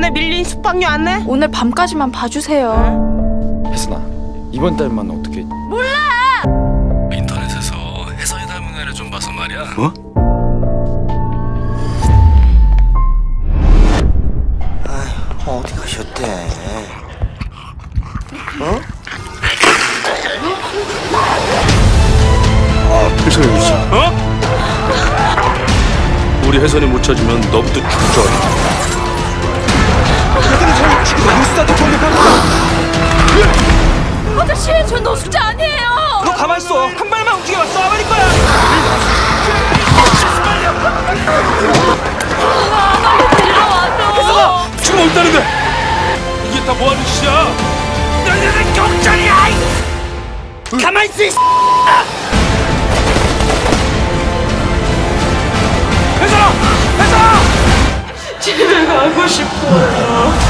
때문에 밀린 숙박료 안내? 오늘 밤까지만 봐주세요. 혜선아, 이번 달만 어떻게? 몰라! 인터넷에서 혜선이 닮은 애를 좀 봐서 말이야. 어? 아휴, 어디 가셨대? 어? 혜선이 무슨? 어? 우리 혜선이 못 찾으면 너부터 죽을 줄 알아. 혜선이 저희 지금 뉴스한테 공격한 거야. 아저씨, 저 노숙자 아니에요! 너 가만 있어. 한 발만 움직여봐. 쏴버릴 거야. 빨리 데리러 와줘! 혜선아, 지금 없다는데 이게 다 뭐하는 짓이야? 너희들은 경찰이야. 가만 있어. 집에 가고 싶어요.